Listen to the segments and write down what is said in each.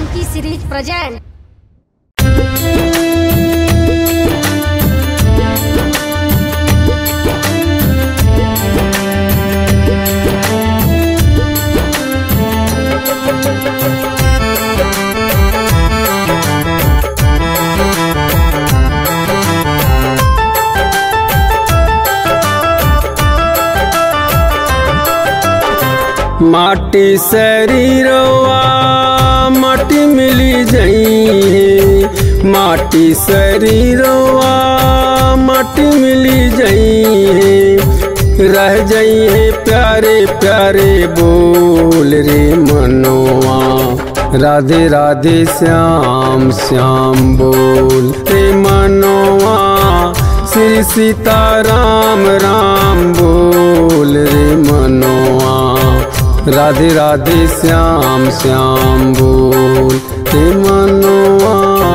की series present. माटी शरीरवा माटी मिली जई, माटी शरीरवा माटी मिली जई, रह जई है प्यारे प्यारे बोल रे मनोआ, राधे राधे श्याम श्याम बोल रे मनोआ, श्री सीता राम राम बोल रे मनोआ, राधे राधे श्याम श्याम बोल रे मनोआ।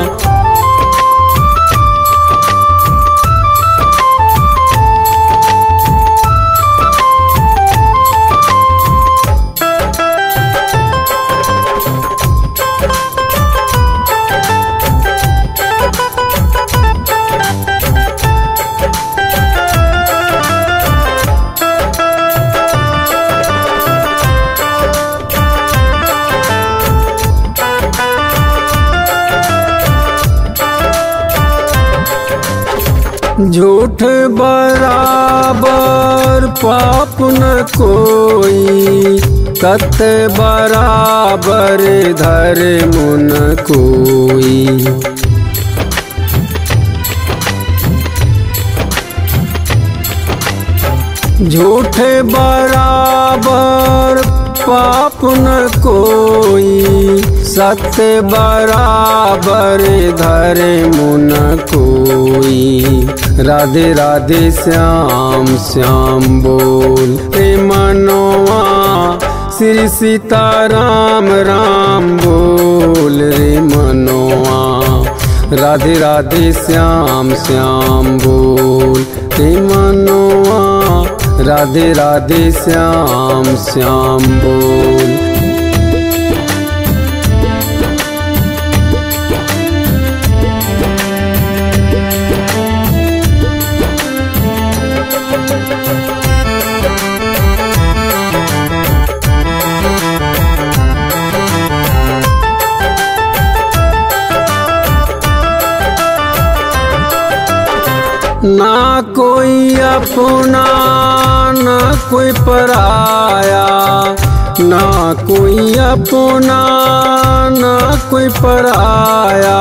झूठ बराबर पाप न कोई, सत्य बराबर धर्म न कोई, झूठ बराबर पाप न कोई, सत्य बराबर धर्म न कोई, राधे राधे श्याम श्याम बोल रे मनोआ, श्री सीता राम राम बोल रे मनोआ, राधे राधे श्याम श्याम बोल रे मनोआ, राधे राधे श्याम श्याम बोल। ना कोई अपना ना कोई पराया, ना कोई अपना ना कोई पराया,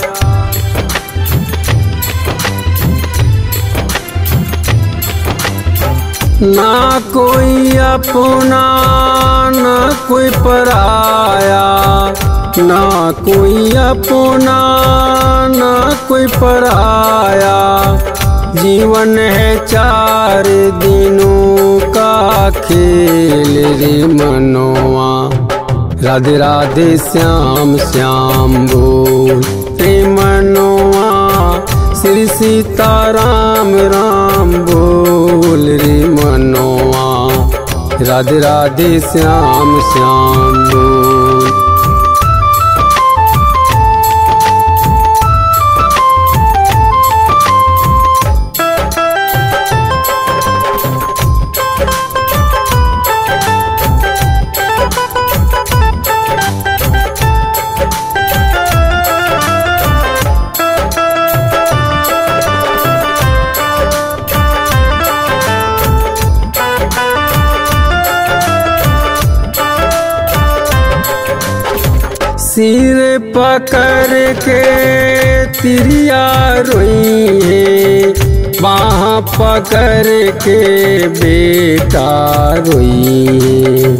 ना कोई अपना ना कोई पराया, ना कोई अपना ना कोई पराया, जीवन है 4 दिनों का खेल रे मनोआ, राधे राधे श्याम श्याम बोल रे मनोआ, श्री सीता राम राम बोल रे मनोआ, राधे राधे श्याम श्याम बोल। सिर पकड़ के तिरिया रोई है, बाँह पकड़ के बेटा रोई है,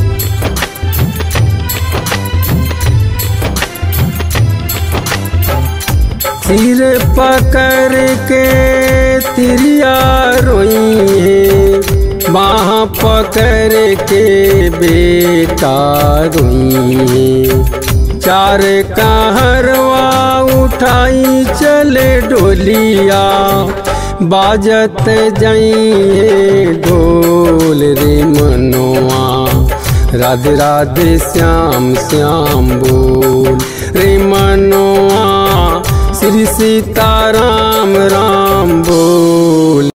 सिर पकड़ के तिरिया रोई है, बाँह पकड़ के बेटा रोई है, 4 कहरवा उठाई चले डोलिया, बाजत जाइए ढोल रे मनोआ, राधे राधे श्याम श्याम बोल सीता राम राम बोल।